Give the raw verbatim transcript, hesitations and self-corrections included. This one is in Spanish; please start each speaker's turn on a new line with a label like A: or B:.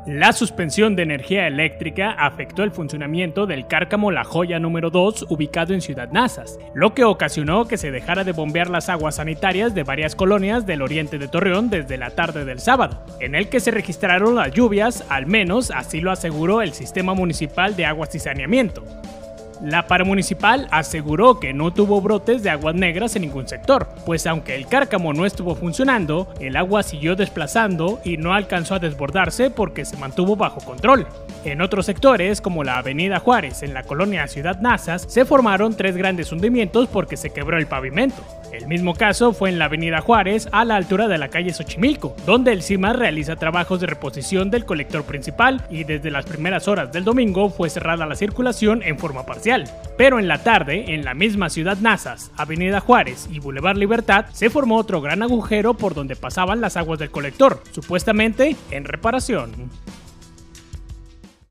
A: La suspensión de energía eléctrica afectó el funcionamiento del cárcamo La Joya número dos ubicado en Ciudad Nazas, lo que ocasionó que se dejara de bombear las aguas sanitarias de varias colonias del oriente de Torreón desde la tarde del sábado, en el que se registraron las lluvias, al menos así lo aseguró el Sistema Municipal de Aguas y Saneamiento. La paramunicipal aseguró que no tuvo brotes de aguas negras en ningún sector, pues aunque el cárcamo no estuvo funcionando, el agua siguió desplazando y no alcanzó a desbordarse porque se mantuvo bajo control. En otros sectores, como la avenida Juárez en la colonia Ciudad Nazas, se formaron tres grandes hundimientos porque se quebró el pavimento. El mismo caso fue en la avenida Juárez a la altura de la calle Xochimilco, donde el CIMAS realiza trabajos de reposición del colector principal y desde las primeras horas del domingo fue cerrada la circulación en forma parcial. Pero en la tarde, en la misma Ciudad Nazas, avenida Juárez y Boulevard Libertad, se formó otro gran agujero por donde pasaban las aguas del colector, supuestamente en reparación.